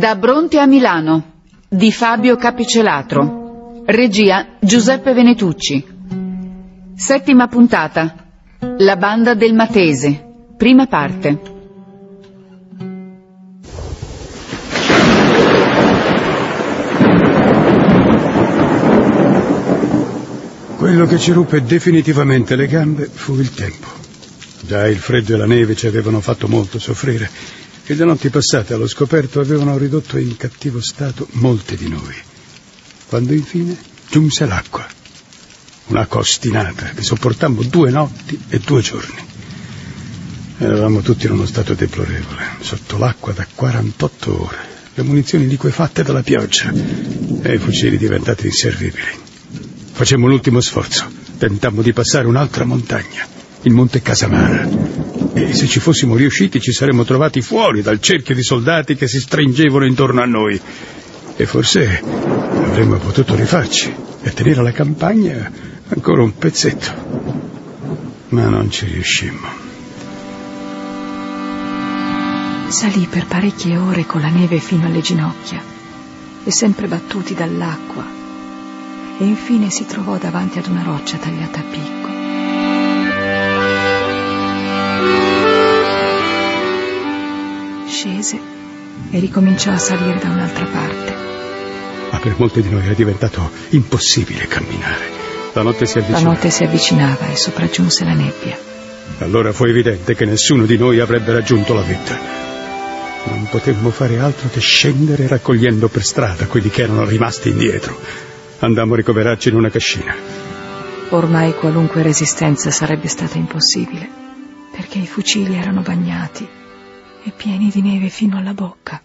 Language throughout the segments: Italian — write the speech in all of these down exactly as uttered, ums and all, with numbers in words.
Da Bronte a Milano di Fabio Capicelatro. Regia Giuseppe Venetucci. Settima puntata. La banda del Matese. Prima parte. Quello che ci ruppe definitivamente le gambe fu il tempo. Già il freddo e la neve ci avevano fatto molto soffrire e le notti passate allo scoperto avevano ridotto in cattivo stato molte di noi. Quando infine giunse l'acqua. Un'acqua ostinata che sopportammo due notti e due giorni. Eravamo tutti in uno stato deplorevole, sotto l'acqua da quarantotto ore, le munizioni liquefatte dalla pioggia e i fucili diventati inservibili. Facemmo l'ultimo sforzo, tentammo di passare un'altra montagna, il Monte Casamara, e se ci fossimo riusciti ci saremmo trovati fuori dal cerchio di soldati che si stringevano intorno a noi e forse avremmo potuto rifarci e tenere la campagna ancora un pezzetto, ma non ci riuscimmo. Salì per parecchie ore con la neve fino alle ginocchia e sempre battuti dall'acqua, e infine si trovò davanti ad una roccia tagliata a picco. Scese e ricominciò a salire da un'altra parte. Ma per molti di noi era diventato impossibile camminare. La notte si avvicinava. La notte si avvicinava e sopraggiunse la nebbia. Allora fu evidente che nessuno di noi avrebbe raggiunto la vetta. Non potemmo fare altro che scendere raccogliendo per strada quelli che erano rimasti indietro. Andammo a ricoverarci in una cascina. Ormai qualunque resistenza sarebbe stata impossibile, perché i fucili erano bagnati e pieni di neve fino alla bocca.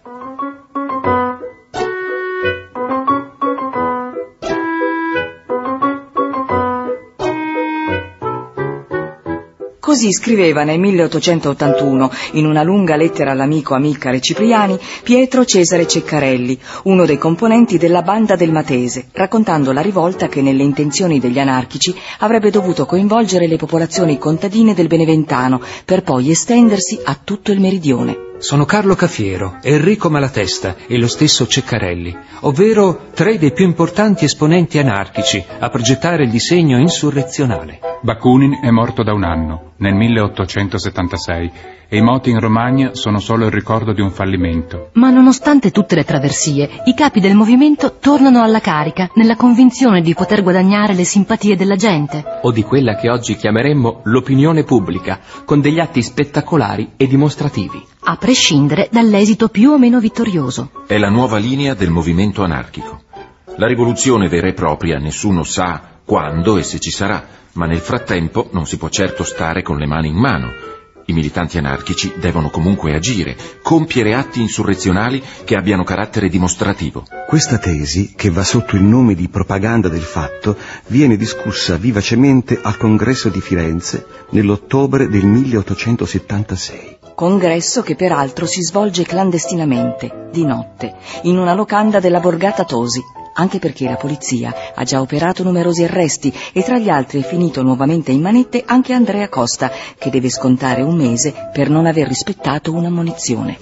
Così scriveva nel milleottocentottantuno, in una lunga lettera all'amico Amilcare Cipriani, Pietro Cesare Ceccarelli, uno dei componenti della banda del Matese, raccontando la rivolta che nelle intenzioni degli anarchici avrebbe dovuto coinvolgere le popolazioni contadine del Beneventano, per poi estendersi a tutto il meridione. Sono Carlo Cafiero, Enrico Malatesta e lo stesso Ceccarelli, ovvero tre dei più importanti esponenti anarchici a progettare il disegno insurrezionale. Bakunin è morto da un anno, nel milleottocentosettantasei, e i moti in Romagna sono solo il ricordo di un fallimento. Ma nonostante tutte le traversie, i capi del movimento tornano alla carica nella convinzione di poter guadagnare le simpatie della gente. O di quella che oggi chiameremmo l'opinione pubblica, con degli atti spettacolari e dimostrativi. A prescindere dall'esito più o meno vittorioso. È la nuova linea del movimento anarchico. La rivoluzione vera e propria nessuno sa quando e se ci sarà, ma nel frattempo non si può certo stare con le mani in mano. I militanti anarchici devono comunque agire, compiere atti insurrezionali che abbiano carattere dimostrativo. Questa tesi, che va sotto il nome di propaganda del fatto, viene discussa vivacemente al Congresso di Firenze nell'ottobre del milleottocentosettantasei. Congresso che peraltro si svolge clandestinamente, di notte, in una locanda della borgata Tosi, anche perché la polizia ha già operato numerosi arresti e tra gli altri è finito nuovamente in manette anche Andrea Costa, che deve scontare un mese per non aver rispettato un'ammonizione.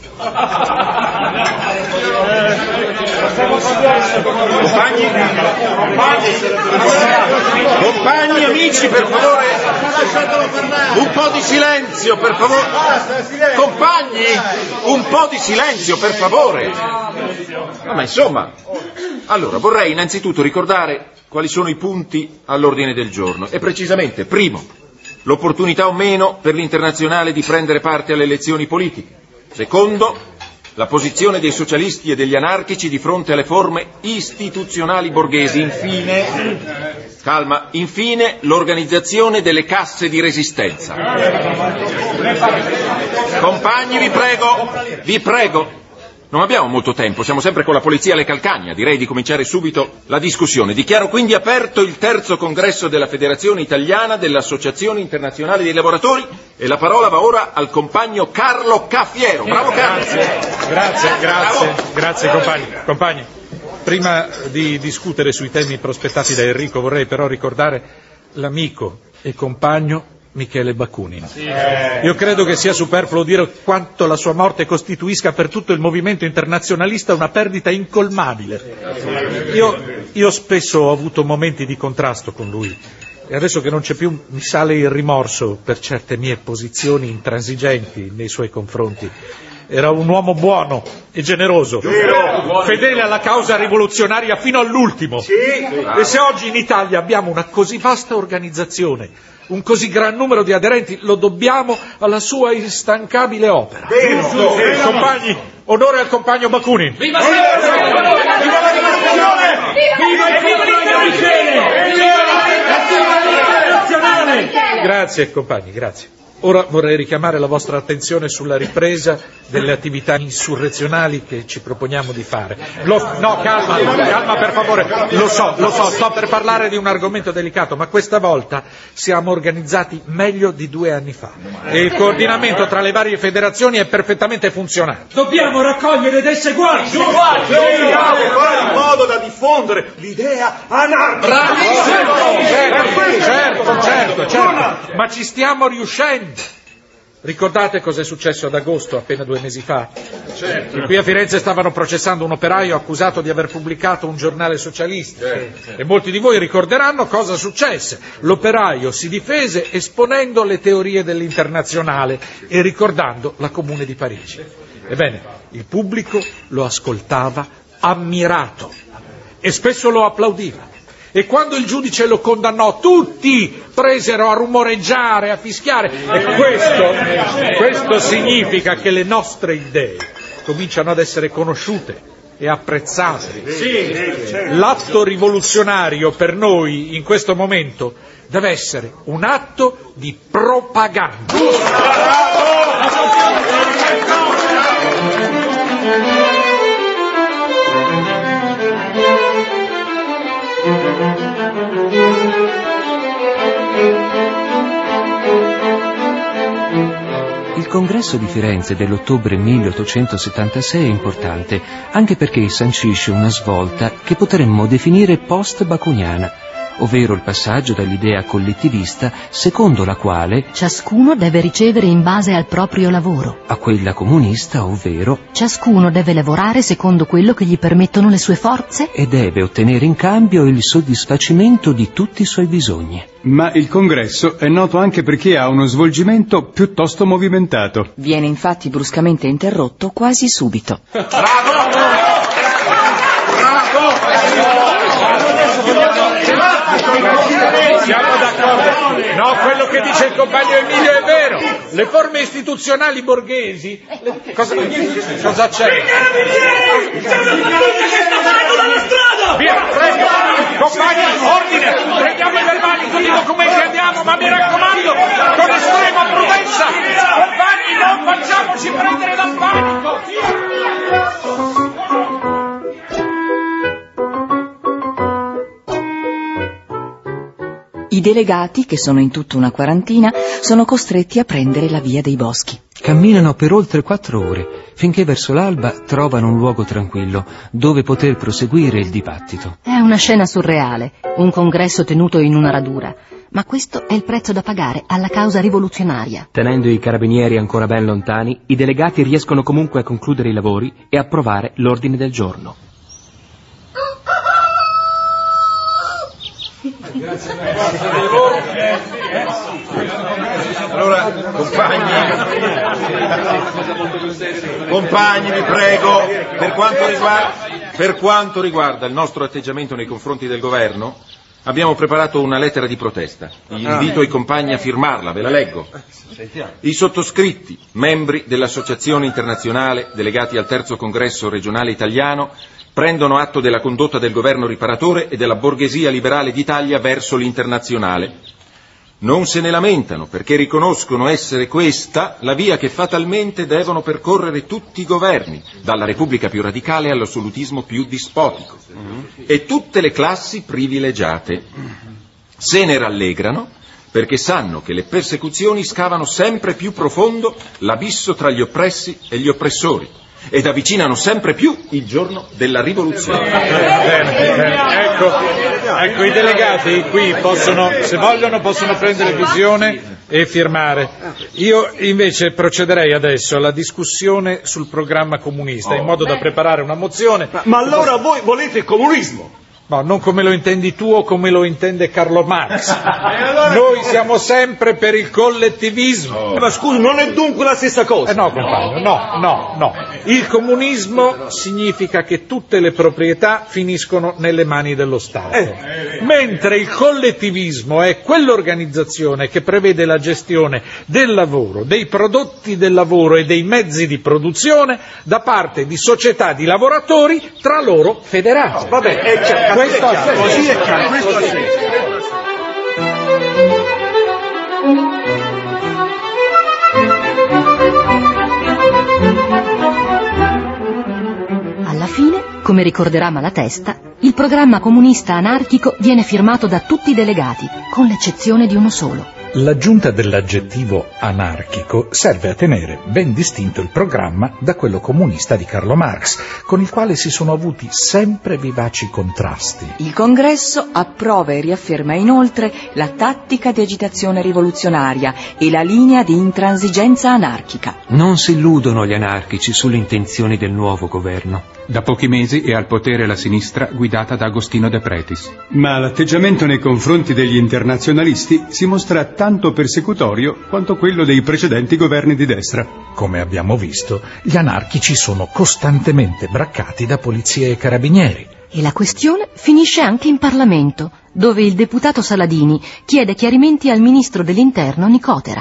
Compagni, compagni, compagni, amici, per favore, un po' di silenzio, per favore. Compagni, un po' di silenzio, per favore. No, ma insomma, allora vorrei innanzitutto ricordare quali sono i punti all'ordine del giorno. E precisamente, primo, l'opportunità o meno per l'Internazionale di prendere parte alle elezioni politiche. Secondo, la posizione dei socialisti e degli anarchici di fronte alle forme istituzionali borghesi. Infine, calma, infine l'organizzazione delle casse di resistenza. Compagni, vi prego, vi prego. Non abbiamo molto tempo, siamo sempre con la polizia alle calcagna, direi di cominciare subito la discussione. Dichiaro quindi aperto il terzo congresso della Federazione Italiana dell'Associazione Internazionale dei Lavoratori e la parola va ora al compagno Carlo Cafiero. Bravo Carlo. Grazie, grazie, grazie, grazie compagni. Compagni, prima di discutere sui temi prospettati da Enrico vorrei però ricordare l'amico e compagno Michele Bakunin. Io credo che sia superfluo dire quanto la sua morte costituisca per tutto il movimento internazionalista una perdita incolmabile. Io, io spesso ho avuto momenti di contrasto con lui e adesso che non c'è più mi sale il rimorso per certe mie posizioni intransigenti nei suoi confronti. Era un uomo buono e generoso, fedele alla causa rivoluzionaria fino all'ultimo. E se oggi in Italia abbiamo una così vasta organizzazione, un così gran numero di aderenti, lo dobbiamo alla sua instancabile opera. Vero, vero. Compagni, onore al compagno Bakunin. Viva la rivoluzione! Viva la rivoluzione! Viva il compagno Michele! Viva la rivoluzione! Grazie compagni, grazie. Ora vorrei richiamare la vostra attenzione sulla ripresa delle attività insurrezionali che ci proponiamo di fare. Lo, no, calma, calma per favore. Lo so, lo so, sto per parlare di un argomento delicato, ma questa volta siamo organizzati meglio di due anni fa. E il coordinamento tra le varie federazioni è perfettamente funzionante. Dobbiamo raccogliere dei seguaci! Seguaci! In modo da diffondere l'idea anarchica! Bravissimo! Certo, certo, certo, certo. Ma ci stiamo riuscendo. Ricordate cosa è successo ad agosto, appena due mesi fa? Certo. Qui a Firenze stavano processando un operaio accusato di aver pubblicato un giornale socialista. Certo. E molti di voi ricorderanno cosa successe. L'operaio si difese esponendo le teorie dell'Internazionale e ricordando la Comune di Parigi. Ebbene, il pubblico lo ascoltava ammirato e spesso lo applaudiva. E quando il giudice lo condannò, tutti presero a rumoreggiare, a fischiare. E questo, questo significa che le nostre idee cominciano ad essere conosciute e apprezzate. L'atto rivoluzionario per noi in questo momento deve essere un atto di propaganda. Il congresso di Firenze dell'ottobre milleottocentosettantasei è importante, anche perché sancisce una svolta che potremmo definire post-bakuniana, ovvero il passaggio dall'idea collettivista secondo la quale ciascuno deve ricevere in base al proprio lavoro, a quella comunista, ovvero ciascuno deve lavorare secondo quello che gli permettono le sue forze e deve ottenere in cambio il soddisfacimento di tutti i suoi bisogni. Ma il congresso è noto anche perché ha uno svolgimento piuttosto movimentato. Viene infatti bruscamente interrotto quasi subito. Siamo d'accordo. No, quello che dice il compagno Emilio è vero. Le forme istituzionali borghesi. Le... Cosa... Cosa c'è? Via, prego. Compagni, ordine. Prendiamo i verbali, tutti i documenti, andiamo, ma mi raccomando, con estrema prudenza. Compagni, non facciamoci prendere dal panico. I delegati, che sono in tutto una quarantina, sono costretti a prendere la via dei boschi. Camminano per oltre quattro ore, finché verso l'alba trovano un luogo tranquillo, dove poter proseguire il dibattito. È una scena surreale, un congresso tenuto in una radura, ma questo è il prezzo da pagare alla causa rivoluzionaria. Tenendo i carabinieri ancora ben lontani, i delegati riescono comunque a concludere i lavori e approvare l'ordine del giorno. Allora, compagni, compagni, vi prego, per quanto riguarda, per quanto riguarda il nostro atteggiamento nei confronti del governo, abbiamo preparato una lettera di protesta. Invito i compagni a firmarla, ve la leggo. I sottoscritti, membri dell'Associazione Internazionale, delegati al terzo congresso regionale italiano, prendono atto della condotta del governo riparatore e della borghesia liberale d'Italia verso l'internazionale. Non se ne lamentano perché riconoscono essere questa la via che fatalmente devono percorrere tutti i governi, dalla Repubblica più radicale all'assolutismo più dispotico, e tutte le classi privilegiate. Se ne rallegrano perché sanno che le persecuzioni scavano sempre più profondo l'abisso tra gli oppressi e gli oppressori, ed avvicinano sempre più il giorno della rivoluzione. Bene, bene. Ecco, ecco, i delegati qui possono, se vogliono, possono prendere visione e firmare. Io invece procederei adesso alla discussione sul programma comunista, in modo da preparare una mozione. Ma, ma allora voi volete il comunismo? No, non come lo intendi tu o come lo intende Carlo Marx. Noi siamo sempre per il collettivismo. Ma scusi, non è dunque la stessa cosa? Eh no, compagno, no, no, no. Il comunismo significa che tutte le proprietà finiscono nelle mani dello Stato. Eh. Mentre il collettivismo è quell'organizzazione che prevede la gestione del lavoro, dei prodotti del lavoro e dei mezzi di produzione da parte di società di lavoratori tra loro federati. Oh, vabbè, è chiaro. Questo è così è chiaro, questo è Alla fine, come ricorderà Malatesta, il programma comunista anarchico viene firmato da tutti i delegati, con l'eccezione di uno solo. L'aggiunta dell'aggettivo anarchico serve a tenere ben distinto il programma da quello comunista di Carlo Marx, con il quale si sono avuti sempre vivaci contrasti. Il congresso approva e riafferma inoltre la tattica di agitazione rivoluzionaria e la linea di intransigenza anarchica. Non si illudono gli anarchici sulle intenzioni del nuovo governo. Da pochi mesi è al potere la sinistra guidata da Agostino De Pretis. Ma l'atteggiamento nei confronti degli internazionalisti si mostra tanto persecutorio quanto quello dei precedenti governi di destra. Come abbiamo visto, gli anarchici sono costantemente braccati da polizia e carabinieri. E la questione finisce anche in Parlamento, dove il deputato Saladini chiede chiarimenti al ministro dell'Interno Nicotera.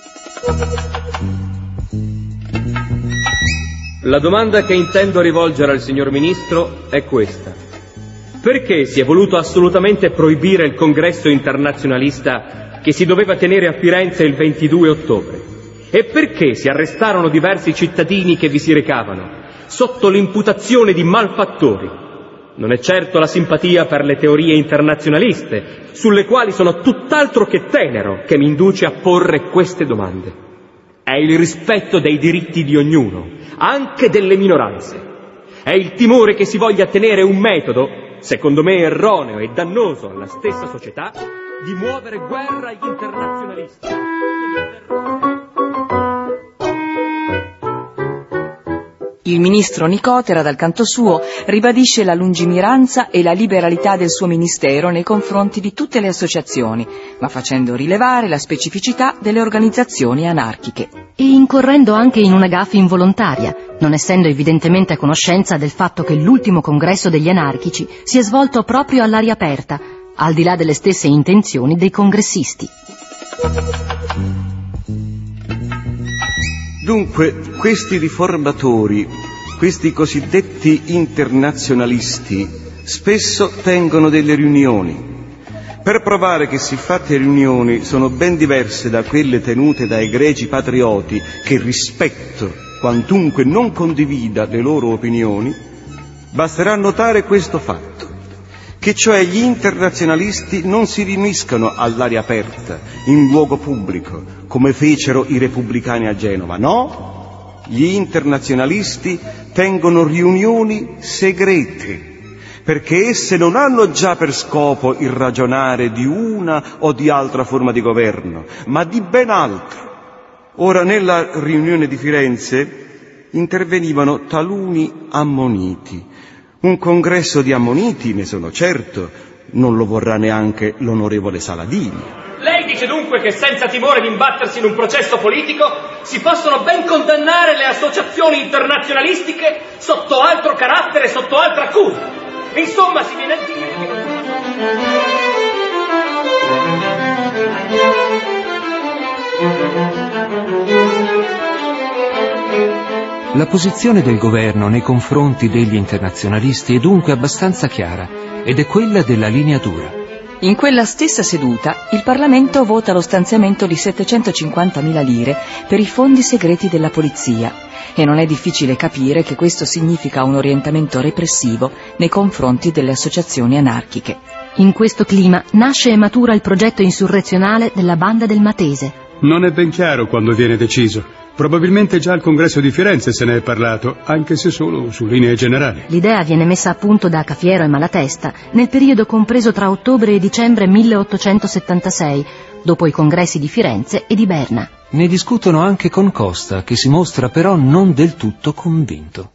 La domanda che intendo rivolgere al signor Ministro è questa. Perché si è voluto assolutamente proibire il congresso internazionalista che si doveva tenere a Firenze il ventidue ottobre? E perché si arrestarono diversi cittadini che vi si recavano, sotto l'imputazione di malfattori? Non è certo la simpatia per le teorie internazionaliste, sulle quali sono tutt'altro che tenero, che mi induce a porre queste domande. È il rispetto dei diritti di ognuno, anche delle minoranze. È il timore che si voglia tenere un metodo, secondo me erroneo e dannoso alla stessa società, di muovere guerra agli internazionalisti. Il ministro Nicotera, dal canto suo, ribadisce la lungimiranza e la liberalità del suo ministero nei confronti di tutte le associazioni, ma facendo rilevare la specificità delle organizzazioni anarchiche. E incorrendo anche in una gaffe involontaria, non essendo evidentemente a conoscenza del fatto che l'ultimo congresso degli anarchici si è svolto proprio all'aria aperta, al di là delle stesse intenzioni dei congressisti. Dunque, questi riformatori, questi cosiddetti internazionalisti, spesso tengono delle riunioni. Per provare che siffatte riunioni sono ben diverse da quelle tenute dai greci patrioti che rispetto quantunque non condivida le loro opinioni, basterà notare questo fatto, che cioè gli internazionalisti non si riuniscono all'aria aperta, in luogo pubblico, come fecero i repubblicani a Genova. No, gli internazionalisti tengono riunioni segrete, perché esse non hanno già per scopo il ragionare di una o di altra forma di governo, ma di ben altro. Ora, nella riunione di Firenze intervenivano taluni ammoniti. Un congresso di ammoniti, ne sono certo, non lo vorrà neanche l'onorevole Saladini. Lei dice dunque che senza timore di imbattersi in un processo politico si possono ben condannare le associazioni internazionalistiche sotto altro carattere, sotto altra accusa. Insomma, si viene a dire che... La posizione del governo nei confronti degli internazionalisti è dunque abbastanza chiara, ed è quella della linea dura. In quella stessa seduta il Parlamento vota lo stanziamento di settecentocinquantamila lire per i fondi segreti della polizia, e non è difficile capire che questo significa un orientamento repressivo nei confronti delle associazioni anarchiche. In questo clima nasce e matura il progetto insurrezionale della Banda del Matese. Non è ben chiaro quando viene deciso. Probabilmente già al congresso di Firenze se ne è parlato, anche se solo su linee generali. L'idea viene messa a punto da Cafiero e Malatesta nel periodo compreso tra ottobre e dicembre milleottocentosettantasei, dopo i congressi di Firenze e di Berna. Ne discutono anche con Costa, che si mostra però non del tutto convinto.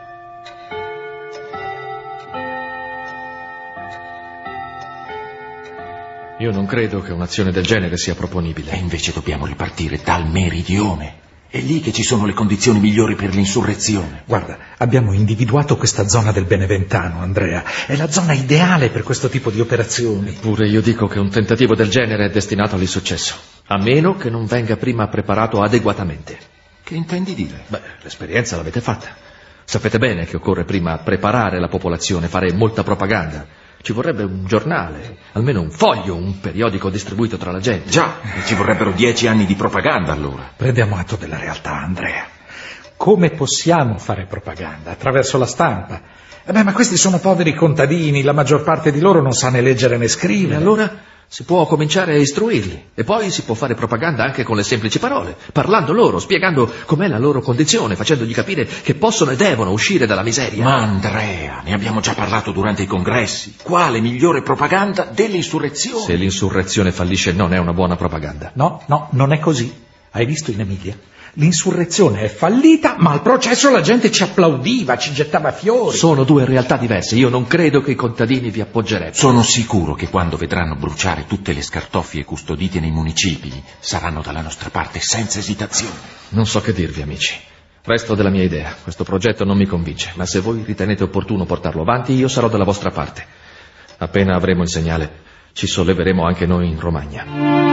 Io non credo che un'azione del genere sia proponibile. E invece dobbiamo ripartire dal meridione. È lì che ci sono le condizioni migliori per l'insurrezione. Guarda, abbiamo individuato questa zona del Beneventano, Andrea. È la zona ideale per questo tipo di operazioni. Eppure io dico che un tentativo del genere è destinato all'insuccesso, a meno che non venga prima preparato adeguatamente. Che intendi dire? Beh, l'esperienza l'avete fatta. Sapete bene che occorre prima preparare la popolazione, fare molta propaganda. Ci vorrebbe un giornale, almeno un foglio, un periodico distribuito tra la gente. Già, ci vorrebbero dieci anni di propaganda allora. Prendiamo atto della realtà, Andrea. Come possiamo fare propaganda? Attraverso la stampa. Eh beh, ma questi sono poveri contadini, la maggior parte di loro non sa né leggere né scrivere. E allora si può cominciare a istruirli, e poi si può fare propaganda anche con le semplici parole, parlando loro, spiegando com'è la loro condizione, facendogli capire che possono e devono uscire dalla miseria. Ma Andrea, ne abbiamo già parlato durante i congressi. Quale migliore propaganda dell'insurrezione? Se l'insurrezione fallisce non è una buona propaganda. No, no, non è così. Hai visto in Emilia? L'insurrezione è fallita, ma al processo la gente ci applaudiva, ci gettava fiori. Sono due realtà diverse. Io non credo che i contadini vi appoggerebbero. Sono sicuro che quando vedranno bruciare tutte le scartoffie custodite nei municipi saranno dalla nostra parte senza esitazione. Non so che dirvi, amici. Resto della mia idea. Questo progetto non mi convince, ma se voi ritenete opportuno portarlo avanti, io sarò dalla vostra parte. Appena avremo il segnale, ci solleveremo anche noi in Romagna.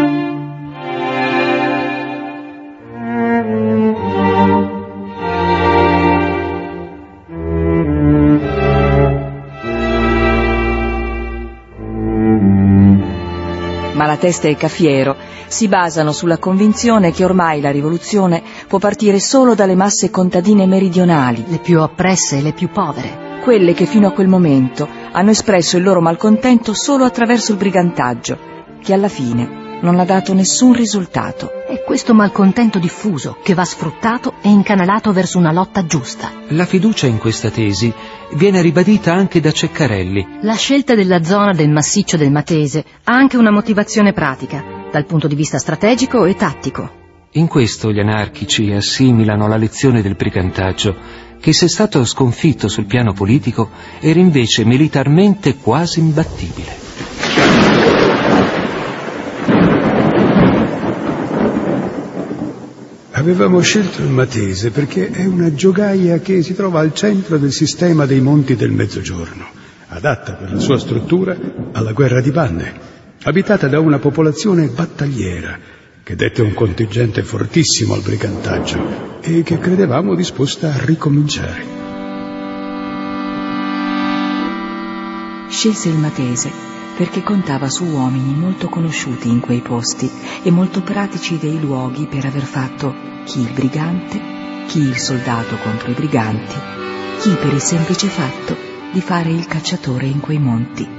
Malatesta e Cafiero si basano sulla convinzione che ormai la rivoluzione può partire solo dalle masse contadine meridionali, le più oppresse e le più povere, quelle che fino a quel momento hanno espresso il loro malcontento solo attraverso il brigantaggio, che alla fine non ha dato nessun risultato. È questo malcontento diffuso che va sfruttato e incanalato verso una lotta giusta. La fiducia in questa tesi viene ribadita anche da Ceccarelli. La scelta della zona del massiccio del Matese ha anche una motivazione pratica, dal punto di vista strategico e tattico. In questo gli anarchici assimilano la lezione del brigantaggio, che se stato sconfitto sul piano politico era invece militarmente quasi imbattibile. Avevamo scelto il Matese perché è una giogaia che si trova al centro del sistema dei monti del Mezzogiorno, adatta per la sua struttura alla guerra di bande, abitata da una popolazione battagliera che dette un contingente fortissimo al brigantaggio e che credevamo disposta a ricominciare. Scelse il Matese perché contava su uomini molto conosciuti in quei posti e molto pratici dei luoghi per aver fatto chi il brigante, chi il soldato contro i briganti, chi per il semplice fatto di fare il cacciatore in quei monti.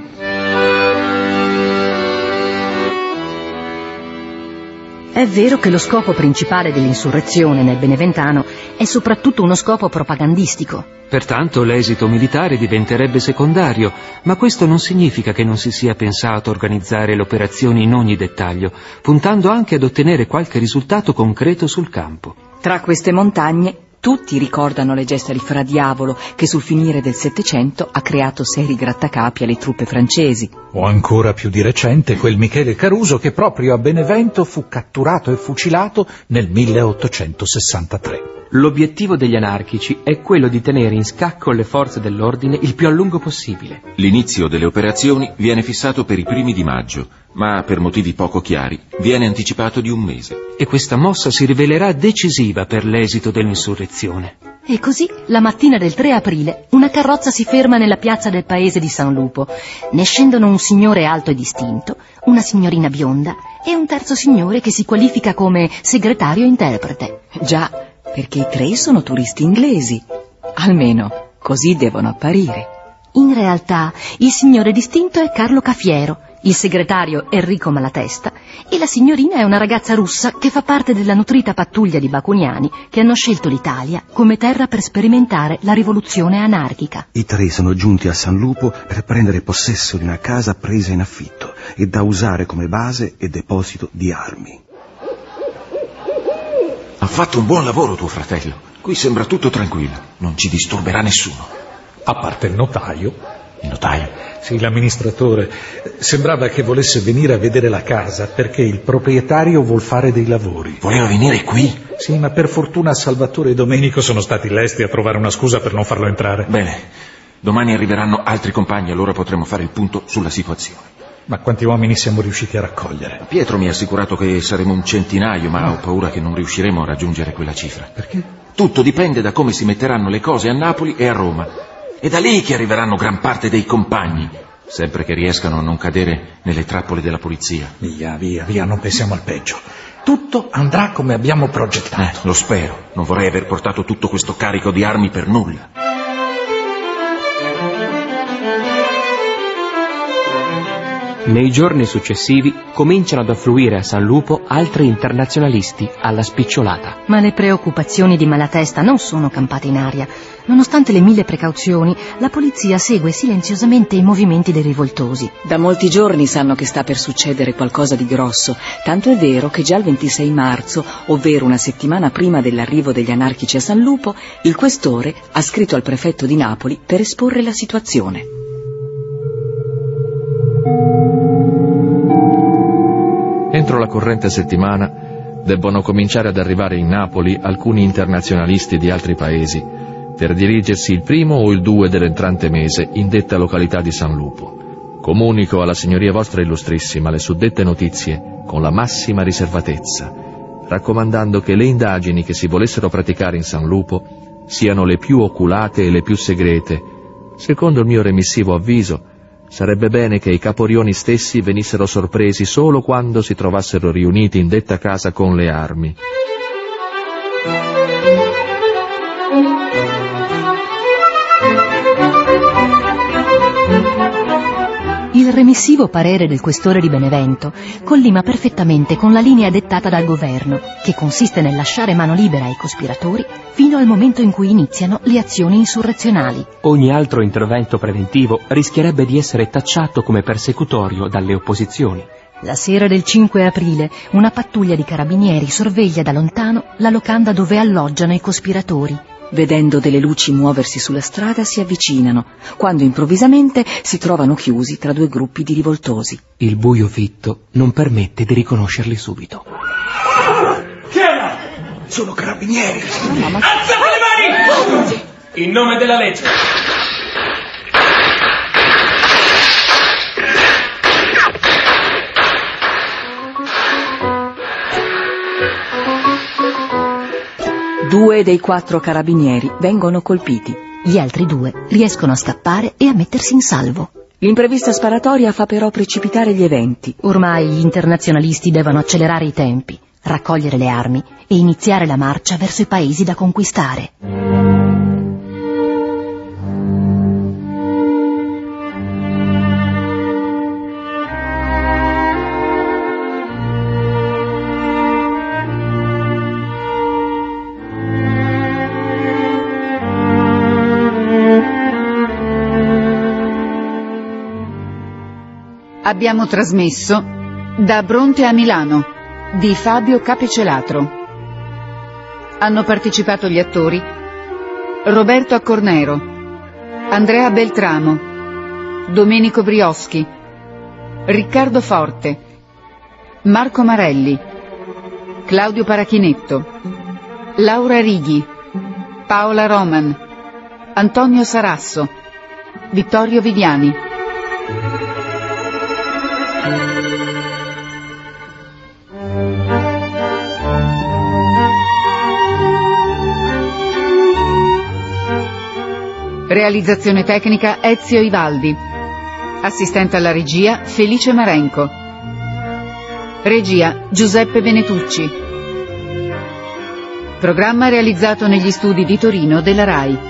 È vero che lo scopo principale dell'insurrezione nel Beneventano è soprattutto uno scopo propagandistico. Pertanto l'esito militare diventerebbe secondario, ma questo non significa che non si sia pensato a organizzare le operazioni in ogni dettaglio, puntando anche ad ottenere qualche risultato concreto sul campo. Tra queste montagne tutti ricordano le gesta di Fra Diavolo che sul finire del Settecento ha creato seri grattacapi alle truppe francesi. O ancora più di recente quel Michele Caruso che proprio a Benevento fu catturato e fucilato nel milleottocentosessantatré. L'obiettivo degli anarchici è quello di tenere in scacco le forze dell'ordine il più a lungo possibile. L'inizio delle operazioni viene fissato per i primi di maggio, ma per motivi poco chiari viene anticipato di un mese. E questa mossa si rivelerà decisiva per l'esito dell'insurrezione. E così, la mattina del tre aprile, una carrozza si ferma nella piazza del paese di San Lupo. Ne scendono un signore alto e distinto, una signorina bionda e un terzo signore che si qualifica come segretario interprete. Già, perché i tre sono turisti inglesi. Almeno, così devono apparire. In realtà, il signore distinto è Carlo Cafiero, il segretario Enrico Malatesta e la signorina è una ragazza russa che fa parte della nutrita pattuglia di bakuниani che hanno scelto l'Italia come terra per sperimentare la rivoluzione anarchica. I tre sono giunti a San Lupo per prendere possesso di una casa presa in affitto e da usare come base e deposito di armi. Ha fatto un buon lavoro tuo fratello. Qui sembra tutto tranquillo, non ci disturberà nessuno. A parte il notaio. Il notaio? Sì, l'amministratore. Sembrava che volesse venire a vedere la casa perché il proprietario vuol fare dei lavori. Voleva venire qui? Sì, ma per fortuna Salvatore e Domenico sono stati lesti a trovare una scusa per non farlo entrare. Bene, domani arriveranno altri compagni, allora potremo fare il punto sulla situazione. Ma quanti uomini siamo riusciti a raccogliere? Pietro mi ha assicurato che saremo un centinaio, ma ho paura che non riusciremo a raggiungere quella cifra. Perché? Tutto dipende da come si metteranno le cose a Napoli e a Roma. È da lì che arriveranno gran parte dei compagni, sempre che riescano a non cadere nelle trappole della polizia. Via, via, via, non pensiamo al peggio. Tutto andrà come abbiamo progettato. Eh, lo spero. Non vorrei aver portato tutto questo carico di armi per nulla. Nei giorni successivi cominciano ad affluire a San Lupo altri internazionalisti alla spicciolata. Ma le preoccupazioni di Malatesta non sono campate in aria. Nonostante le mille precauzioni, la polizia segue silenziosamente i movimenti dei rivoltosi. Da molti giorni sanno che sta per succedere qualcosa di grosso, tanto è vero che già il ventisei marzo, ovvero una settimana prima dell'arrivo degli anarchici a San Lupo, il questore ha scritto al prefetto di Napoli per esporre la situazione. Entro la corrente settimana debbono cominciare ad arrivare in Napoli alcuni internazionalisti di altri paesi per dirigersi il primo o il due dell'entrante mese in detta località di San Lupo. Comunico alla signoria vostra illustrissima le suddette notizie con la massima riservatezza, raccomandando che le indagini che si volessero praticare in San Lupo siano le più oculate e le più segrete. Secondo il mio remissivo avviso, sarebbe bene che i caporioni stessi venissero sorpresi solo quando si trovassero riuniti in detta casa con le armi. Il remissivo parere del questore di Benevento collima perfettamente con la linea dettata dal governo, che consiste nel lasciare mano libera ai cospiratori fino al momento in cui iniziano le azioni insurrezionali. Ogni altro intervento preventivo rischierebbe di essere tacciato come persecutorio dalle opposizioni. La sera del cinque aprile una pattuglia di carabinieri sorveglia da lontano la locanda dove alloggiano i cospiratori. Vedendo delle luci muoversi sulla strada si avvicinano, quando improvvisamente si trovano chiusi tra due gruppi di rivoltosi. Il buio fitto non permette di riconoscerli subito. Chi era? Sono carabinieri! Alzate le mani! In nome della legge! Due dei quattro carabinieri vengono colpiti. Gli altri due riescono a scappare e a mettersi in salvo. L'imprevista sparatoria fa però precipitare gli eventi. Ormai gli internazionalisti devono accelerare i tempi, raccogliere le armi e iniziare la marcia verso i paesi da conquistare. Abbiamo trasmesso Da Bronte a Milano di Fabio Capecelatro. Hanno partecipato gli attori Roberto Accornero, Andrea Beltramo, Domenico Brioschi, Riccardo Forte, Marco Marelli, Claudio Parachinetto, Laura Righi, Paola Roman, Antonio Sarasso, Vittorio Viviani. Realizzazione tecnica Ezio Ivaldi. Assistente alla regia Felice Marenco. Regia Giuseppe Venetucci. Programma realizzato negli studi di Torino della RAI.